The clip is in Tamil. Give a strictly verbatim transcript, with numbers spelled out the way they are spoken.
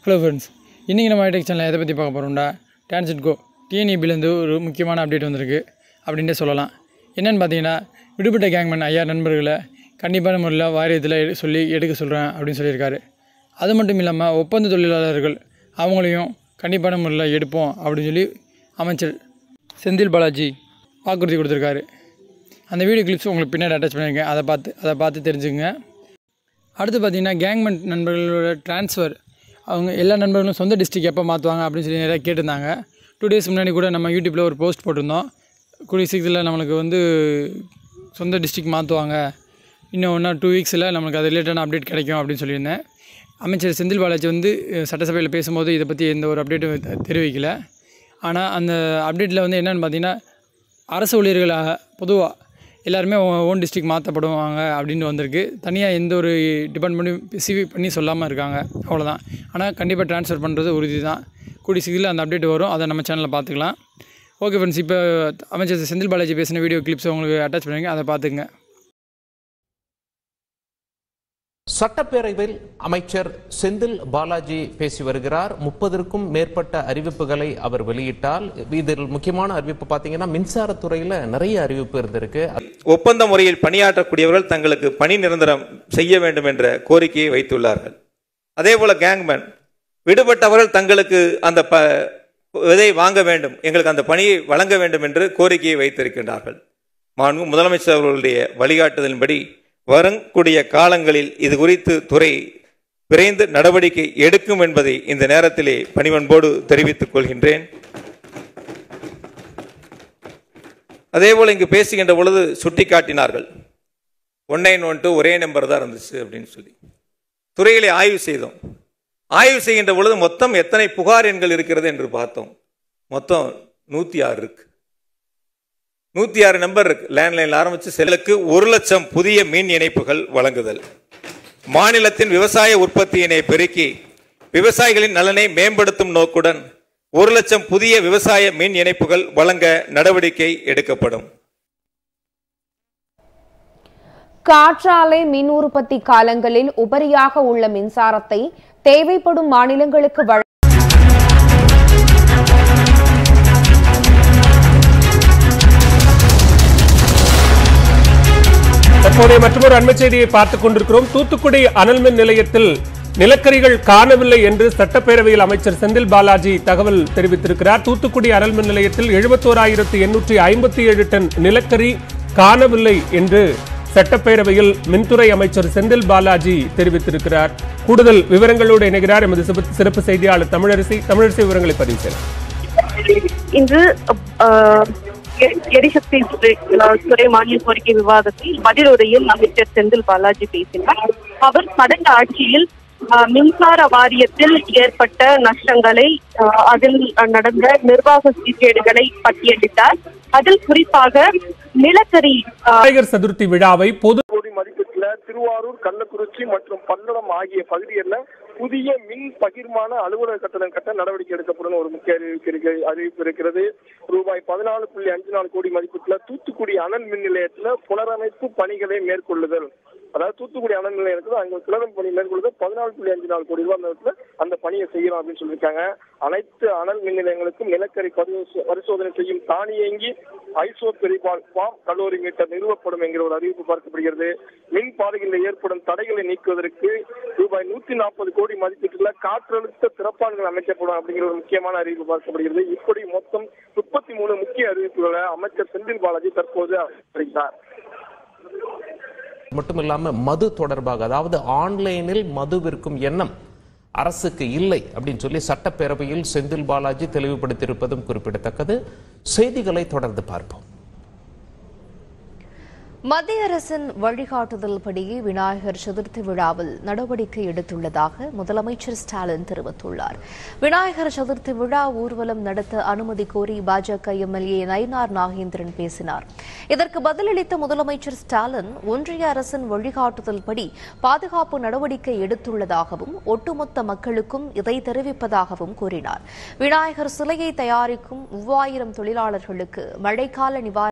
ஹலோ ஃப்ரெண்ட்ஸ், இன்றைக்கி நம்ம VaiGai சேனலில் எதை பற்றி பார்க்க போகிறோம்டா, டிரான்சிட் கோ டிஎன்இபிலேருந்து ஒரு முக்கியமான அப்டேட் வந்திருக்கு அப்படின்ட்டு சொல்லலாம். என்னென்னு பார்த்தீங்கன்னா, விடுபட்ட கேங்மேன் ஐயா நண்பர்களை கண்டிப்பான முறையில் வாரியத்தில் சொல்லி எடுக்க சொல்கிறேன் அப்படின்னு சொல்லியிருக்காரு. அது மட்டும் இல்லாமல் ஒப்பந்த தொழிலாளர்கள் அவங்களையும் கண்டிப்பான முறையில் எடுப்போம் அப்படின்னு சொல்லி அமைச்சர் செந்தில் பாலாஜி வாக்குறுதி கொடுத்துருக்காரு. அந்த வீடியோ கிளிப்ஸ் உங்களுக்கு பின்னாடி அட்டாச் பண்ணியிருக்கேன், அதை பார்த்து அதை பார்த்து தெரிஞ்சுக்கங்க. அடுத்து பார்த்திங்கன்னா, கேங்மேன் நண்பர்களோட ட்ரான்ஸ்ஃபர் அவங்க எல்லா நண்பர்களும் சொந்த டிஸ்ட்ரிக்ட் எப்போ மாற்றுவாங்க அப்படின்னு சொல்லி நிறையா கேட்டிருந்தாங்க. டூ டேஸ் முன்னாடி கூட நம்ம யூடியூப்பில் ஒரு போஸ்ட் போட்டிருந்தோம். கூடிய சீக்கிரத்தில் நம்மளுக்கு வந்து சொந்த டிஸ்ட்ரிக்ட் மாற்றுவாங்க, இன்னும் ஒன்றா டூ வீக்ஸில் நம்மளுக்கு அது ரிலேட்டடான அப்டேட் கிடைக்கும் அப்படின்னு சொல்லியிருந்தேன். அமைச்சர் செந்தில் பாலாஜி வந்து சட்டசபையில் பேசும்போது இதை பற்றி எந்த ஒரு அப்டேட்டும் தெரிவிக்கலை. ஆனால் அந்த அப்டேட்டில் வந்து என்னென்னு பார்த்தீங்கன்னா, அரசு ஊழியர்களாக பொதுவாக எல்லாருமே ஓன் டிஸ்ட்ரிக்ட் மாற்றப்படுவாங்க அப்படின்னு வந்திருக்கு. தனியாக எந்த ஒரு டிபார்ட்மெண்ட்டும் ஸ்பெசிஃபிக் பண்ணி சொல்லாமல் இருக்காங்க, அவ்வளோதான். ஆனால் கண்டிப்பாக ட்ரான்ஸ்ஃபர் பண்ணுறது உறுதி தான். கூடிய சீக்கிரத்தில் அந்த அப்டேட் வரும், அதை நம்ம சேனலில் பார்த்துக்கலாம். ஓகே ஃப்ரெண்ட்ஸ், இப்போ அமைச்சர் செந்தில் பாலாஜி பேசின வீடியோ கிளிப்ஸ் உங்களுக்கு அட்டாச் பண்ணுங்க, அதை பார்த்துங்க. சட்டப்பேரவையில் அமைச்சர் செந்தில் பாலாஜி பேசி வருகிறார். முப்பதற்கும் மேற்பட்ட அறிவிப்புகளை அவர் வெளியிட்டால், இதில் முக்கியமான அறிவிப்பு பார்த்தீங்கன்னா மின்சாரத்துறையில் நிறைய அறிவிப்பு இருந்திருக்கு. ஒப்பந்த முறையில் பணியாற்றக்கூடியவர்கள் தங்களுக்கு பணி நிரந்தரம் செய்ய வேண்டும் என்ற கோரிக்கையை வைத்துள்ளார்கள். அதே போல கேங்மேன் விடுபட்டவர்கள் தங்களுக்கு அந்த ப விதை வாங்க வேண்டும், எங்களுக்கு அந்த பணியை வழங்க வேண்டும் என்று கோரிக்கையை வைத்திருக்கின்றார்கள். மாண்பு முதலமைச்சர் அவர்களுடைய வழிகாட்டுதலின்படி வரக்கூடிய காலங்களில் இது குறித்து துறை விரைந்து நடவடிக்கை எடுக்கும் என்பதை இந்த நேரத்திலே பணிவன்போடு தெரிவித்துக் கொள்கின்றேன். அதேபோல் இங்கு பேசுகின்ற பொழுது சுட்டிக்காட்டினார்கள், ஒன் நைன் ஒன் டூ ஒரே நம்பர் தான் இருந்துச்சு அப்படின்னு சொல்லி. துறையிலே ஆய்வு செய்தோம். ஆய்வு செய்கின்ற பொழுது மொத்தம் எத்தனை புகார் எண்கள் இருக்கிறது என்று பார்த்தோம். மொத்தம் நூற்றி ஆறு இருக்கு. நூற்றி ஆறு நம்பர் இருக்கு. லேண்ட்லைனில் ஆரம்பித்து செல்லுக்கு ஒரு லட்சம் புதிய மின் இணைப்புகள் வழங்குதல், மாநிலத்தின் விவசாய உற்பத்தியினை பெருக்கி விவசாயிகளின் நலனை மேம்படுத்தும் நோக்குடன் ஒரு லட்சம் புதிய விவசாய மின் இணைப்புகள் வழங்க நடவடிக்கை எடுக்கப்படும். காற்றாலை மின் உற்பத்தி காலங்களில் உபரியாக உள்ள மின்சாரத்தை தேவைப்படும் மாநிலங்களுக்கு வழங்க தற்போதைய மற்றொரு அண்மை செய்தியை பார்த்துக் கொண்டிருக்கிறோம். தூத்துக்குடி அனல் மின் நிலையத்தில் நிலக்கரிகள் காணவில்லை என்று சட்டப்பேரவையில் அமைச்சர் செந்தில் பாலாஜி தகவல் தெரிவித்திருக்கிறார். தூத்துக்குடி அனல் மின் நிலையத்தில் எழுபத்தோராயிரத்தி எண்ணூற்றி ஐம்பத்தி ஏழு டன் நிலக்கரி காணவில்லை என்று சட்டப்பேரவையில் மின்துறை அமைச்சர் செந்தில் பாலாஜி தெரிவித்திருக்கிறார். கூடுதல் விவரங்களோடு இணைகிறார் எமது சிறப்பு செய்தியாளர் தமிழரசி. தமிழரசி, விவரங்களை பதிவு செய்யலாம். இன்று எரிசக்தி துறை மானிய கோரிக்கை விவாதத்தில் பதிலுரையில் அமைச்சர் செந்தில் பாலாஜி பேசினார். அவர் கடந்த ஆட்சியில் மின்சார வாரியத்தில் ஏற்பட்ட நஷ்டங்களை, அதில் நடந்த நிர்வாக சீர்கேடுகளை பட்டியலிட்டார். அதில் குறிப்பாக நிலக்கரி விநாயகர் சதுர்த்தி விழாவை பொது கோடி மதிப்பீட்டுல திருவாரூர், கள்ளக்குறிச்சி மற்றும் பல்லடம் ஆகிய பகுதிகளில் புதிய மின் பகிர்மான அலுவலக கட்டணம் கட்ட நடவடிக்கை எடுக்கப்படும் ஒரு முக்கிய அறிவிப்பு அறிவிப்பு இருக்கிறது. ரூபாய் பதினாலு புள்ளி அஞ்சு நாலு கோடி மதிப்பீட்டுல தூத்துக்குடி அனல் மின் நிலையத்துல புனரமைப்பு பணிகளை மேற்கொள்ளுதல், அதாவது தூத்துக்குடி அனல் நிலையத்தில் அங்க புனரமைப்பு பணி மேற்கொள்ளுதல் பதினாலு புள்ளி அஞ்சு நாலு கோடி ரூபாய் அந்த அந்த பணியை செய்யணும் அப்படின்னு சொல்லியிருக்காங்க. அனைத்து அனல் மின் நிலையங்களுக்கும் நிலக்கரி பரிசோதனை செய்யும் தானியங்கி ஐசோ பெரிபால் ஃபார்ம் கலோரி மீட்டர் நிறுவப்படும் என்கிற ஒரு அறிவிப்பு பார்க்கப்படுகிறது. மின் பாதைகளில் ஏற்படும் தடைகளை நீக்குவதற்கு ரூபாய் நூத்தி நாற்பது கோடி மதிப்பீட்டுல காற்றழுத்த திறப்பான்கள் அமைக்கப்படும் அப்படிங்கிற ஒரு முக்கியமான அறிவிப்பு பார்க்கப்படுகிறது. இப்படி மொத்தம் முப்பத்தி மூணு முக்கிய அறிவிப்புகளை அமைச்சர் செந்தில் பாலாஜி தற்போது அறிவித்தார். மட்டுமில்லாம மது தொடர்பாக, அதாவது ஆன்லைனில் மது விற்கும் எண்ணம் அரசுக்கு இல்லை அப்படின்னு சொல்லி சட்டப்பேரவையில் செந்தில் பாலாஜி தெளிவுபடுத்தியிருப்பதும் குறிப்பிடத்தக்கது. செய்திகளை தொடர்ந்து பார்ப்போம். மத்திய அரசின் வழிகாட்டுதல் படி விநாயகர் சதுர்த்தி விழாவில் நடவடிக்கை எடுத்துள்ளதாக முதலமைச்சர் ஸ்டாலின் தெரிவித்துள்ளார். விநாயகர் சதுர்த்தி விழா ஊர்வலம் நடத்த அனுமதி கோரி பாஜக எம்எல்ஏ நயினார் நாகேந்திரன் பேசினார். இதற்கு பதிலளித்த முதலமைச்சர் ஸ்டாலின், ஒன்றிய அரசின் வழிகாட்டுதல் படி பாதுகாப்பு நடவடிக்கை எடுத்துள்ளதாகவும் ஒட்டுமொத்த மக்களுக்கும் இதை தெரிவிப்பதாகவும் கூறினார். விநாயகர் சிலையை தயாரிக்கும் மூவாயிரம் தொழிலாளர்களுக்கு மழைக்கால நிவாரண